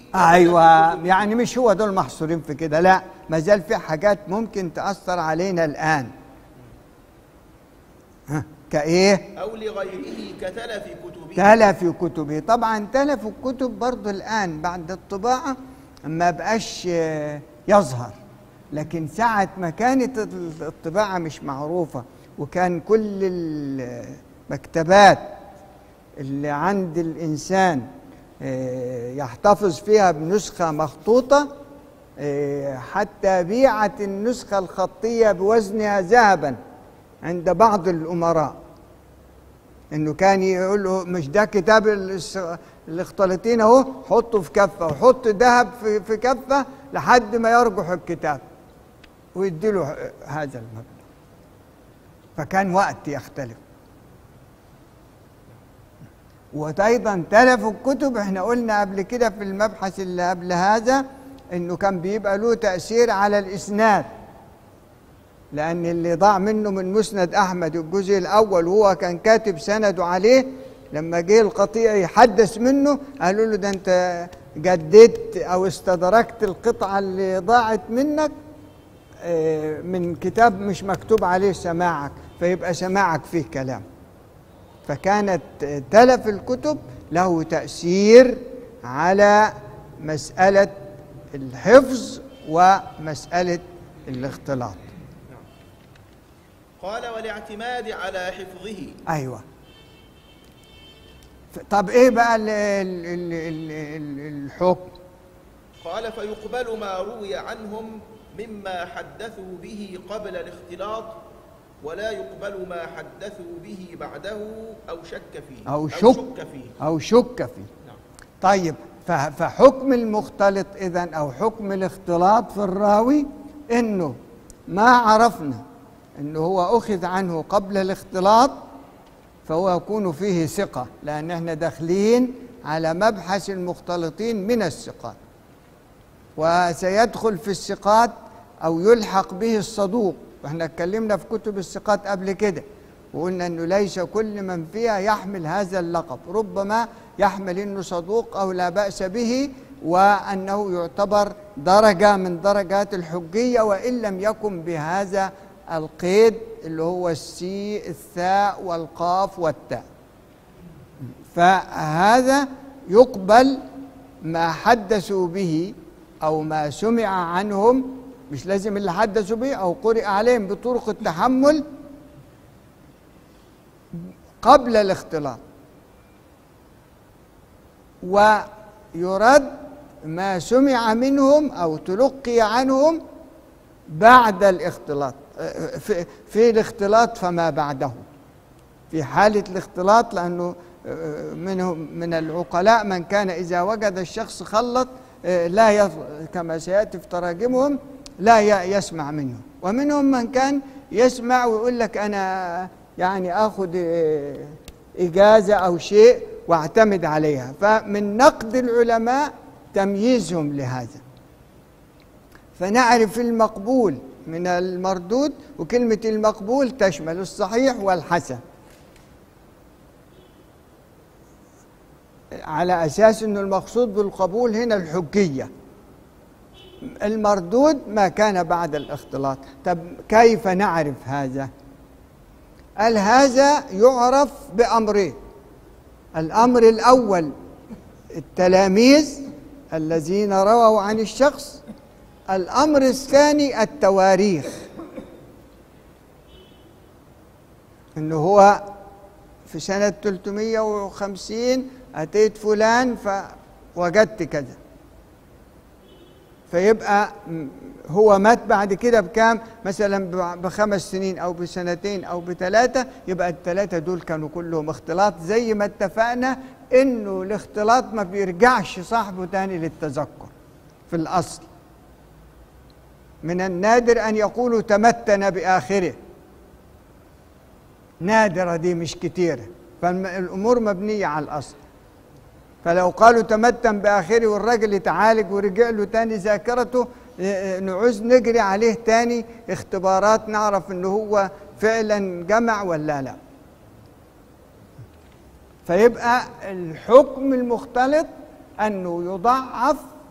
ايوه، يعني مش هو دول محصورين في كده، لا، ما زال في حاجات ممكن تأثر علينا الآن. ها، كايه؟ أو لغيره كتلف كتبه. تلف كتبه، طبعا تلف الكتب برضو الآن بعد الطباعة ما بقاش يظهر، لكن ساعة ما كانت الطباعة مش معروفة وكان كل المكتبات اللي عند الإنسان يحتفظ فيها بنسخة مخطوطة، حتى بيعت النسخة الخطية بوزنها ذهبا عند بعض الأمراء، إنه كان يقول له مش ده كتاب الاختلاطين أهو، حطه في كفة وحط ذهب في كفة لحد ما يرجح الكتاب ويديله هذا المبلغ، فكان وقت يختلف. وأيضا تلف الكتب، احنا قلنا قبل كده في المبحث اللي قبل هذا إنه كان بيبقى له تأثير على الإسناد، لأن اللي ضاع منه من مسند أحمد الجزء الأول وهو كان كاتب سنده عليه، لما جه القطيع يحدث منه قالوا له ده أنت جددت أو استدركت القطعة اللي ضاعت منك من كتاب مش مكتوب عليه سماعك، فيبقى سماعك فيه كلام. فكانت تلف الكتب له تأثير على مسألة الحفظ ومسألة الاختلاط. قال والاعتماد على حفظه. أيوة. طب إيه بقى الحكم؟ قال فيقبل ما روي عنهم مما حدثوا به قبل الاختلاط، ولا يقبل ما حدثوا به بعده أو شك فيه أو شك فيه. نعم. طيب، فحكم المختلط إذن أو حكم الاختلاط في الراوي إنه ما عرفنا إنه هو أخذ عنه قبل الاختلاط فهو يكون فيه ثقة، لأن احنا داخلين على مبحث المختلطين من الثقات، وسيدخل في الثقات أو يلحق به الصدوق. واحنا اتكلمنا في كتب الثقات قبل كده وقلنا انه ليس كل من فيها يحمل هذا اللقب، ربما يحمل انه صدوق او لا بأس به، وانه يعتبر درجة من درجات الحجية وان لم يكن بهذا القيد اللي هو السي الثاء والقاف والتاء. فهذا يقبل ما حدثوا به او ما سمع عنهم، مش لازم اللي حدثوا به أو قرئ عليهم بطرق التحمل قبل الاختلاط، ويرد ما سمع منهم أو تلقي عنهم بعد الاختلاط. في الاختلاط فما بعده، في حالة الاختلاط، لأنه من العقلاء من كان إذا وجد الشخص خلط لا كما سيأتي في تراجمهم لا يسمع منه، ومنهم من كان يسمع ويقول لك أنا يعني أخذ إجازة أو شيء واعتمد عليها. فمن نقد العلماء تمييزهم لهذا، فنعرف المقبول من المردود، وكلمة المقبول تشمل الصحيح والحسن، على أساس أن المقصود بالقبول هنا الحجية. المردود ما كان بعد الاختلاط. طب كيف نعرف هذا؟ قال هذا يعرف بأمرين. الأمر الأول التلاميذ الذين رووا عن الشخص، الأمر الثاني التواريخ، إنه هو في سنة 350 أتيت فلان فوجدت كذا، فيبقى هو مات بعد كده بكام؟ مثلا ب5 سنين أو ب2 أو ب3، يبقى ال3 دول كانوا كلهم اختلاط، زي ما اتفقنا إنه الاختلاط ما بيرجعش صاحبه تاني للتذكر في الأصل. من النادر أن يقولوا تمتن بآخره، نادرة دي مش كتيرة، فالأمور مبنية على الأصل. فلو قالوا تمتن بآخره والراجل يتعالج ورجع له تاني ذاكرته، نعوز نجري عليه تاني اختبارات نعرف انه هو فعلا جمع ولا لا. فيبقى الحكم المختلط انه يضعف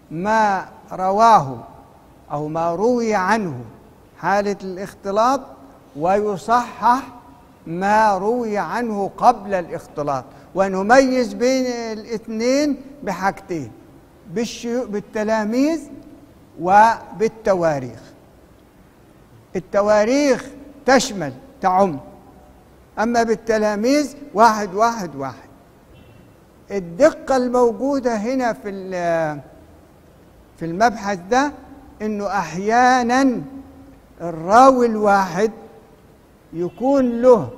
ما رواه أو ما روي عنه حالة الاختلاط، ويصحح ما روي عنه قبل الاختلاط. ونميز بين الاثنين بحاجتين: بالتلاميذ وبالتواريخ. التواريخ تشمل تعم، أما بالتلاميذ واحد واحد واحد. الدقة الموجودة هنا في المبحث ده إنه أحيانا الراوي الواحد يكون له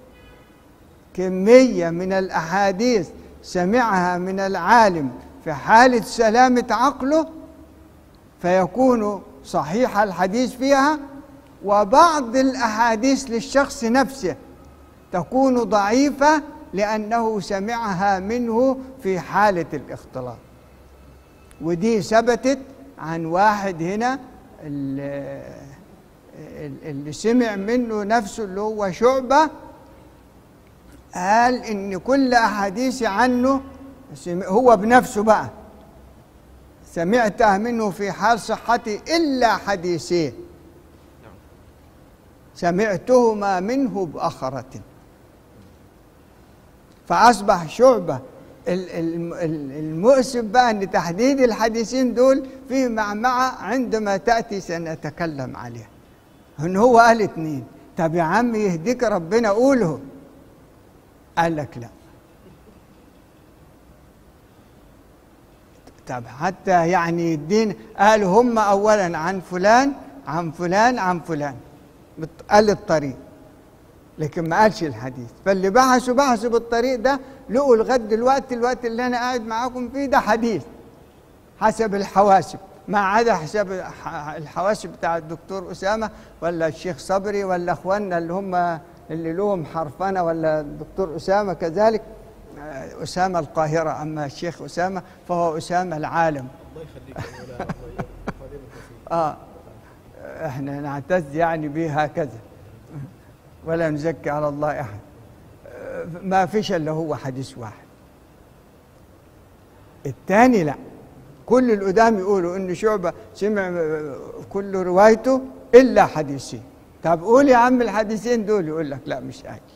كمية من الأحاديث سمعها من العالم في حالة سلامة عقله فيكون صحيح الحديث فيها، وبعض الأحاديث للشخص نفسه تكون ضعيفة لأنه سمعها منه في حالة الاختلاط. ودي ثبتت عن واحد هنا اللي سمع منه نفسه اللي هو شعبة، قال إن كل أحاديث عنه هو بنفسه بقى سمعتها منه في حال صحتي إلا حديثين سمعتهما منه بأخرة. فأصبح شعبة المؤسف بقى أن تحديد الحديثين دول فيه معمعة عندما تأتي سنتكلم عليها. إن هو قال 2، طب يا عم يهديك ربنا قوله، قال لك لا. طب حتى يعني الدين قال هم أولا عن فلان عن فلان عن فلان، قال الطريق لكن ما قالش الحديث. فاللي بحثوا بالطريق ده لقوا لغايه دلوقتي الوقت اللي انا قاعد معاكم فيه ده حديث حسب الحواسب، ما عدا حسب الحواسب بتاع الدكتور أسامة ولا الشيخ صبري ولا اخواننا اللي هم اللي لهم حرفنه، ولا الدكتور أسامة كذلك، أسامة القاهرة. أما الشيخ أسامة فهو أسامة العالم. الله يخليك احنا نعتز يعني به هكذا ولا نزكي على الله أحد. ما فيش إلا هو حديث واحد. الثاني لا، كل القدام يقولوا إن شعبة سمع كل روايته إلا حديثين. طب قول يا عم الحديثين دول، يقول لك لا مش قايل.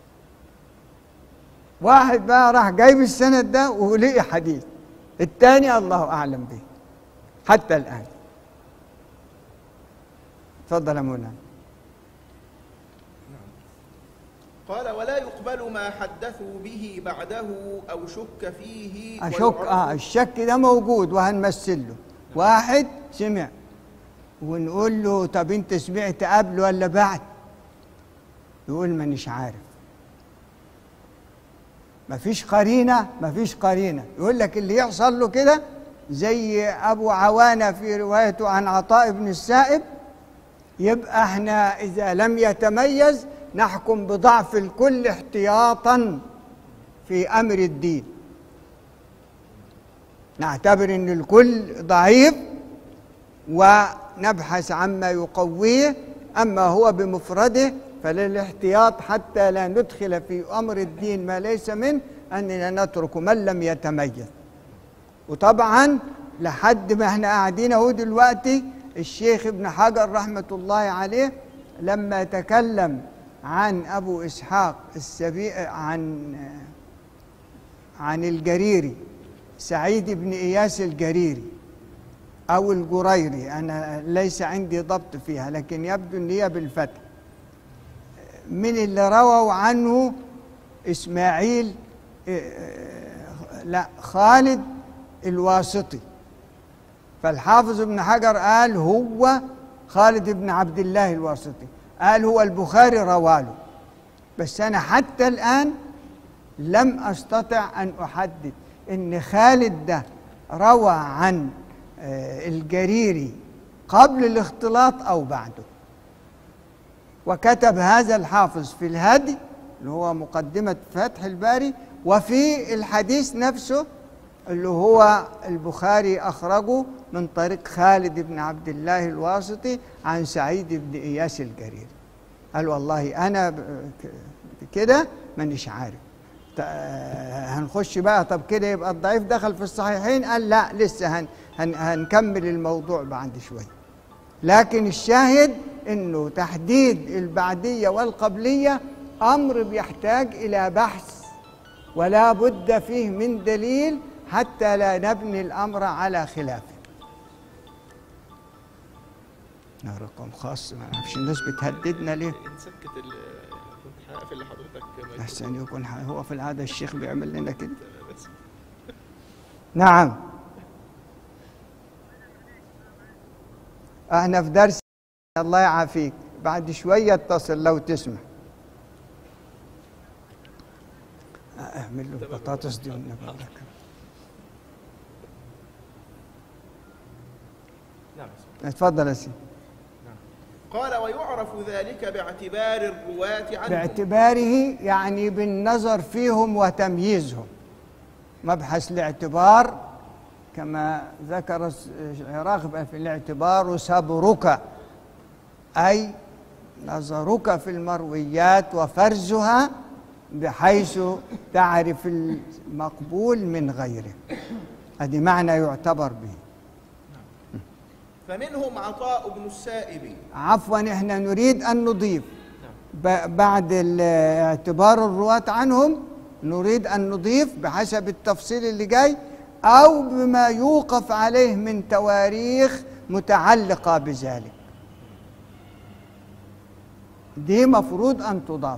واحد بقى راح جايب السند ده ولقي حديث، الثاني الله أعلم به حتى الآن. تفضل يا مولانا. قال: ولا يقبل ما حدثوا به بعده أو شك فيه. الشك ده موجود وهنمثله. واحد سمع ونقول له طب انت سمعت قبل ولا بعد؟ يقول مانيش عارف. مفيش قرينة. يقول لك اللي يحصل له كده زي أبو عوانة في روايته عن عطاء بن السائب، يبقى احنا إذا لم يتميز نحكم بضعف الكل احتياطا في أمر الدين، نعتبر أن الكل ضعيف ونبحث عما يقويه، أما هو بمفرده فللاحتياط حتى لا ندخل في أمر الدين ما ليس منه أننا نترك من لم يتميز. وطبعا لحد ما احنا قاعدين اهو دلوقتي الشيخ ابن حجر رحمة الله عليه لما تكلم عن أبو إسحاق عن الجريري، سعيد بن إياس الجريري أو الجريري، أنا ليس عندي ضبط فيها لكن يبدو أن هي بالفتح، من اللي رووا عنه خالد الواسطي. فالحافظ ابن حجر قال هو خالد بن عبد الله الواسطي، قال هو البخاري رواله، بس أنا حتى الآن لم أستطع أن أحدد إن خالد ده روى عن الجريري قبل الاختلاط أو بعده. وكتب هذا الحافظ في الهدي اللي هو مقدمة فتح الباري، وفي الحديث نفسه اللي هو البخاري أخرجه من طريق خالد بن عبد الله الواسطي عن سعيد بن إياس الجريري. قال والله أنا كده مانيش عارف. هنخش بقى طب كده يبقى الضعيف دخل في الصحيحين؟ قال لا، لسه هنكمل الموضوع بعد شوي. لكن الشاهد انه تحديد البعدية والقبلية امر بيحتاج الى بحث، ولا بد فيه من دليل حتى لا نبني الامر على خلافه. رقم خاص، ما اعرفش الناس بتهددنا ليه. نسكت كنت هقفل لحضرتك. احسن يكون هو في العاده الشيخ بيعمل لنا كده. نعم، احنا في درس. الله يعافيك، بعد شويه اتصل لو تسمع. اعمل له البطاطس دي والنبي. نعم. اتفضل يا سيدي. قال ويعرف ذلك باعتبار الرواة عنهم. باعتباره يعني بالنظر فيهم وتمييزهم. مبحث الاعتبار كما ذكر العراقي في الاعتبار صبرك، أي نظرك في المرويات وفرزها بحيث تعرف المقبول من غيره. هذه معنى يعتبر به. فمنهم عطاء بن السائب. عفوا، احنا نريد أن نضيف بعد اعتبار الرواة عنهم، نريد أن نضيف بحسب التفصيل اللي جاي أو بما يوقف عليه من تواريخ متعلقة بذلك. دي مفروض أن تضاف،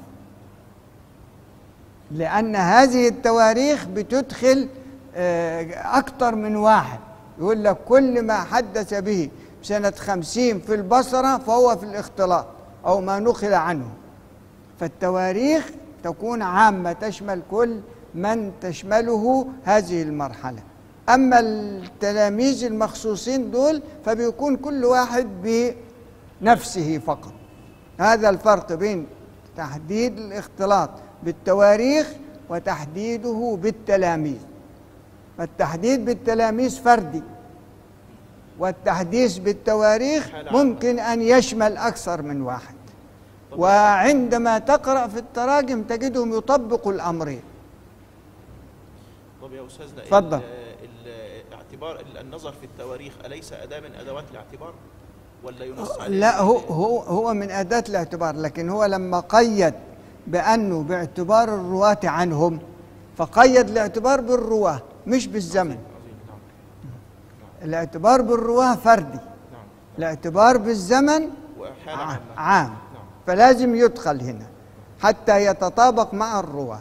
لأن هذه التواريخ بتدخل أكثر من واحد. يقول لك كل ما حدث به سنة 50 في البصرة فهو في الاختلاط أو ما نقل عنه. فالتواريخ تكون عامة تشمل كل من تشمله هذه المرحلة. أما التلاميذ المخصوصين دول فبيكون كل واحد بنفسه فقط. هذا الفرق بين تحديد الاختلاط بالتواريخ وتحديده بالتلاميذ. فالتحديد بالتلاميذ فردي، والتحديث بالتواريخ ممكن أن يشمل أكثر من واحد. وعندما تقرأ في التراجم تجدهم يطبقوا الأمرين. طب يا أستاذنا، تفضل. الاعتبار النظر في التواريخ أليس أداة من أدوات الاعتبار ولا ينص عليه؟ لا، هو من أداة الاعتبار، لكن هو لما قيد بأنه باعتبار الرواة عنهم فقيد الاعتبار بالرواة مش بالزمن. الاعتبار بالرواة فردي، الاعتبار بالزمن عام. فلازم يدخل هنا حتى يتطابق مع الرواة.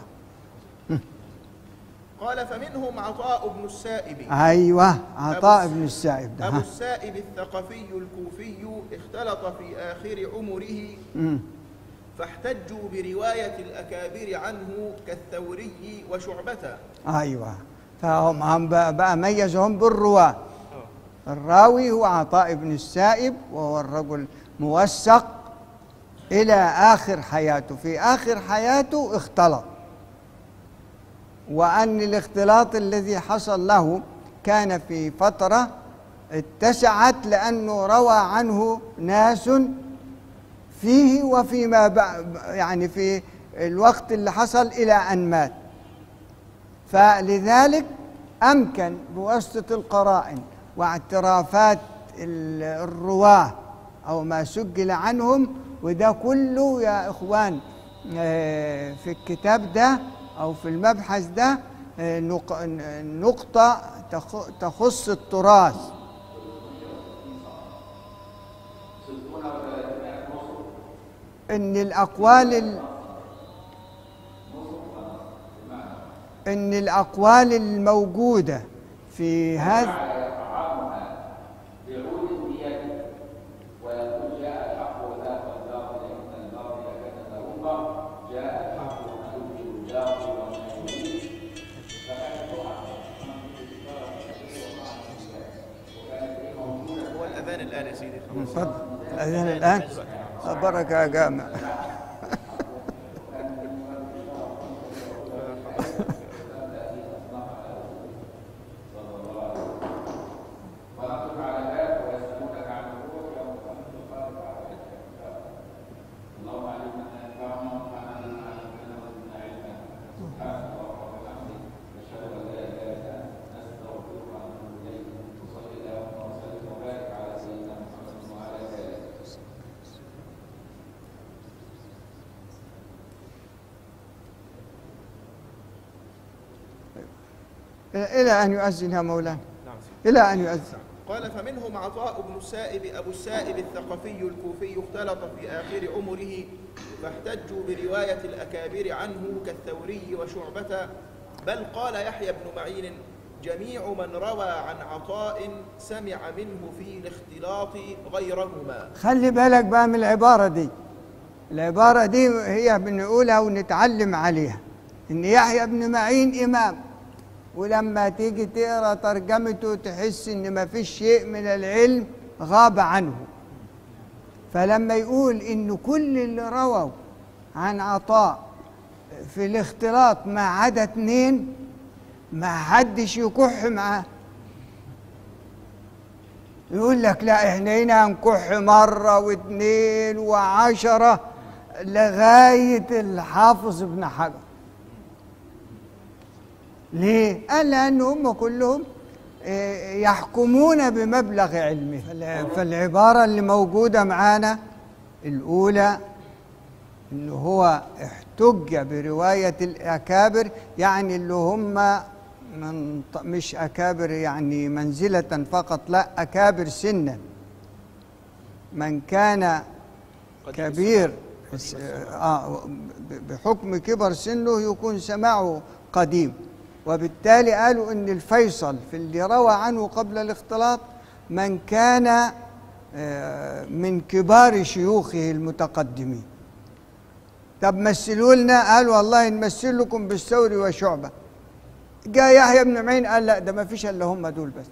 قال فمنهم عطاء بن السائب. أيوة، عطاء بن السائب ده. أبو السائب الثقفي الكوفي اختلط في آخر عمره فاحتجوا برواية الأكابر عنه كالثوري وشعبة. أيوة، فهم بقى ميزهم بالرواة. الراوي هو عطاء بن السائب، وهو الرجل موثق إلى آخر حياته. في آخر حياته اختلط، وأن الاختلاط الذي حصل له كان في فترة اتسعت لأنه روى عنه ناس فيه وفيما يعني في الوقت اللي حصل إلى أن مات. فلذلك أمكن بواسطة القرائن واعترافات الرواة أو ما سجل عنهم، وده كله يا إخوان في الكتاب ده أو في المبحث ده نقطة تخص التراث. إن الأقوال الموجودة في هذا هو الأذان الآن يا سيدي. تفضل. الأذان الآن. بركة يا جامع. إلى أن يؤذن يا مولانا. نعم. إلى أن يؤذن. قال: فمنهم عطاء بن السائب أبو السائب الثقفي الكوفي، اختلط في آخر عمره فاحتجوا برواية الأكابر عنه كالثوري وشعبة، بل قال يحيى بن معين: جميع من روى عن عطاء سمع منه في الاختلاط غيرهما. خلي بالك بقى من العبارة دي. العبارة دي هي بنقولها ونتعلم عليها، إن يحيى بن معين إمام، ولما تيجي تقرأ ترجمته تحس إن ما فيش شيء من العلم غاب عنه. فلما يقول إن كل اللي رووا عن عطاء في الاختلاط ما عدا 2، ما حدش يكح معاه. يقول لك لا احنا هنا هنكح مرة و2 و10 لغاية الحافظ ابن حجر. ليه؟ قال لأن هم كلهم يحكمون بمبلغ علمه. فالعبارة اللي موجودة معانا الأولى إن هو احتج برواية الأكابر، يعني اللي هم مش أكابر يعني منزلة فقط، لا أكابر سنا. من كان كبير بحكم كبر سنه يكون سماعه قديم، وبالتالي قالوا إن الفيصل في اللي روى عنه قبل الاختلاط من كان من كبار شيوخه المتقدمين. طب مثلوا لنا، قالوا والله نمثل لكم بالثوري وشعبة. جاء يحيى بن معين قال لا ده ما فيش الا هم دول بس.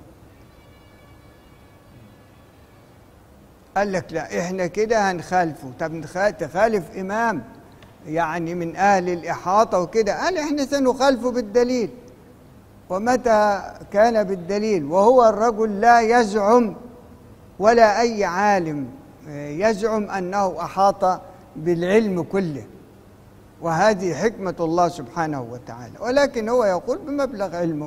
قال لك لا احنا كده هنخالفه. طب تخالف امام يعني من اهل الاحاطه وكده؟ قال احنا سنخالفه بالدليل. ومتى كان بالدليل وهو الرجل لا يزعم ولا اي عالم يزعم انه احاط بالعلم كله، وهذه حكمة الله سبحانه وتعالى، ولكن هو يقول بمبلغ علمه.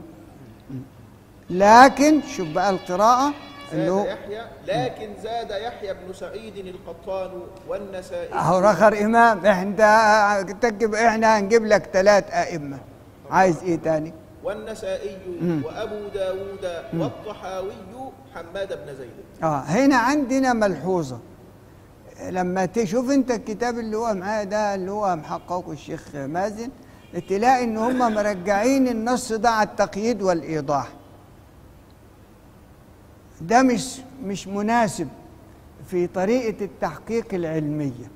لكن شوف بقى القراءة زاد يحيى، لكن زاد يحيى بن سعيد القطان والنسائي. أهو رخر إمام. إحنا هنجيب لك 3 أئمة، عايز إيه تاني؟ والنسائي وأبو داود والطحاوي حماد بن زيد. هنا عندنا ملحوظة. لما تشوف انت الكتاب اللي هو معاه ده اللي هو محققه الشيخ مازن، تلاقي ان هم مرجعين النص ده على التقييد والايضاح. ده مش مناسب في طريقة التحقيق العلمية.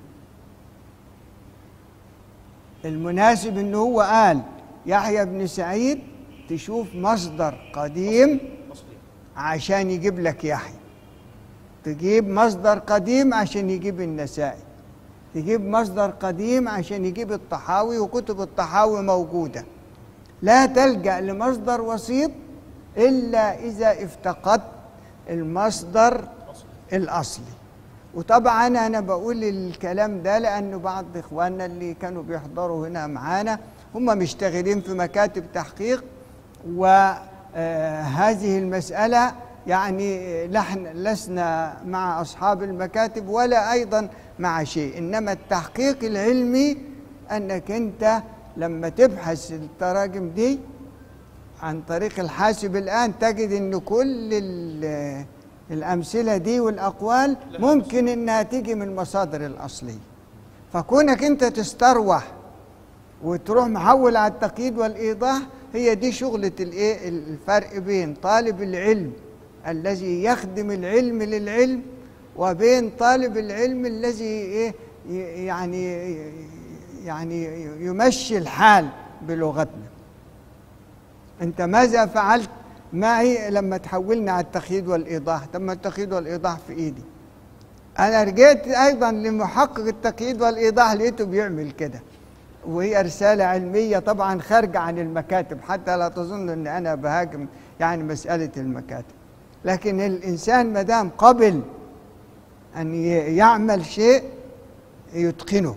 المناسب ان هو قال يحيى بن سعيد، تشوف مصدر قديم عشان يجيب لك يحيى، تجيب مصدر قديم عشان يجيب النسائي، تجيب مصدر قديم عشان يجيب الطحاوي، وكتب الطحاوي موجودة. لا تلجأ لمصدر وسيط إلا إذا افتقدت المصدر الأصلي. وطبعا أنا بقول الكلام ده لأن بعض إخواننا اللي كانوا بيحضروا هنا معانا هم مشتغلين في مكاتب تحقيق، وهذه المسألة يعني نحن لسنا مع أصحاب المكاتب ولا أيضا مع شيء، إنما التحقيق العلمي أنك أنت لما تبحث التراجم دي عن طريق الحاسب الآن تجد أن كل الأمثلة دي والأقوال ممكن أنها تيجي من المصادر الأصلية. فكونك أنت تستروح وتروح محول على التقييد والإيضاح، هي دي شغلة الفرق بين طالب العلم الذي يخدم العلم للعلم وبين طالب العلم الذي يعني يمشي الحال بلغتنا. أنت ماذا فعلت معي لما تحولنا على التقييد والإيضاح؟ طب التقييد والإيضاح في إيدي. أنا رجعت أيضا لمحقق التقييد والإيضاح لقيته بيعمل كده، وهي رسالة علمية طبعا خارجة عن المكاتب، حتى لا تظن أن أنا بهاجم يعني مسألة المكاتب. لكن الإنسان مدام قبل أن يعمل شيء يتقنه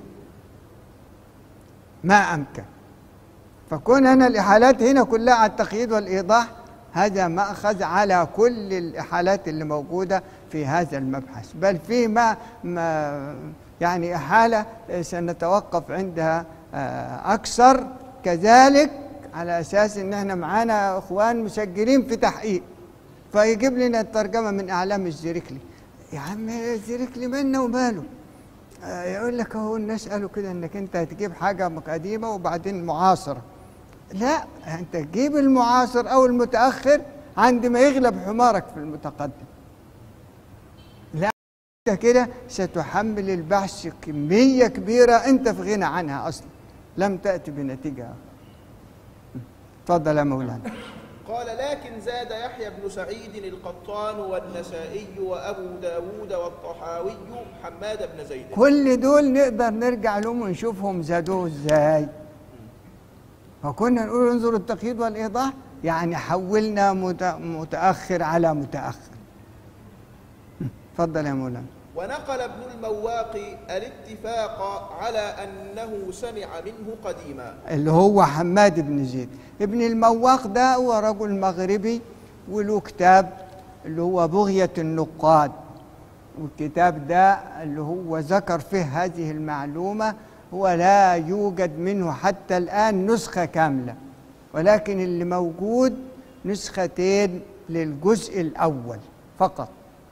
ما أمكن. فكون أنا الإحالات هنا كلها على التقييد والإيضاح، هذا مأخذ على كل الإحالات اللي موجودة في هذا المبحث، بل في ما يعني إحالة سنتوقف عندها أكثر. كذلك على أساس إن إحنا معانا إخوان مسجلين في تحقيق، فيجيب لنا الترجمة من أعلام الزركلي. يا عم الزركلي مالنا وماله؟ يقول لك هو الناس قالوا كده إنك أنت هتجيب حاجة قديمة وبعدين معاصرة. لا، أنت تجيب المعاصر أو المتأخر عندما يغلب حمارك في المتقدم. لا، أنت كده ستحمل البحث كمية كبيرة أنت في غنى عنها أصلا، لم تأتي بنتيجة. تفضل يا مولانا. قال: لكن زاد يحيى بن سعيد القطان والنسائي وأبو داود والطحاوي حماد بن زيد. كل دول نقدر نرجع لهم ونشوفهم زادوه ازاي. فكنا نقول انظروا التقييد والإيضاح، يعني حولنا متأخر على متأخر. تفضل يا مولانا. ونقل ابن المواقي الاتفاق على أنه سمع منه قديما، اللي هو حماد بن زيد. ابن المواق ده هو رجل مغربي وله كتاب اللي هو بغية النقاد، والكتاب ده اللي هو ذكر فيه هذه المعلومة هو لا يوجد منه حتى الآن نسخة كاملة، ولكن اللي موجود نسختين للجزء الأول فقط،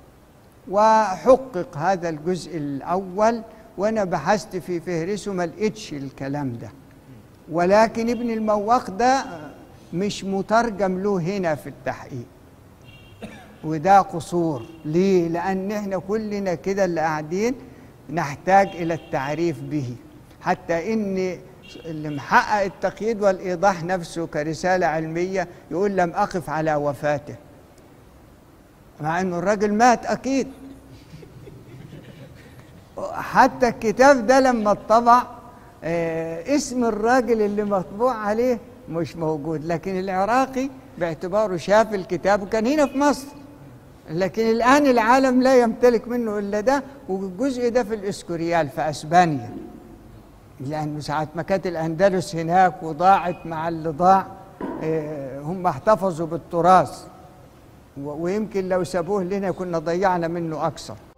وحقق هذا الجزء الأول وأنا بحثت في فهرسه ما لقيتش الكلام ده. ولكن ابن المواق ده مش مترجم له هنا في التحقيق، وده قصور. ليه؟ لأن احنا كلنا كده اللي قاعدين نحتاج إلى التعريف به، حتى إن اللي محقق التقييد والإيضاح نفسه كرسالة علمية يقول لم أقف على وفاته، مع إنه الراجل مات أكيد. حتى الكتاب ده لما اتطبع اسم الراجل اللي مطبوع عليه مش موجود، لكن العراقي باعتباره شاف الكتاب وكان هنا في مصر، لكن الآن العالم لا يمتلك منه إلا ده، والجزء ده في الإسكوريال في أسبانيا، لأنه ساعة ما كانت الأندلس هناك وضاعت مع اللي ضاع هم احتفظوا بالتراث، ويمكن لو سابوه لنا كنا ضيعنا منه أكثر.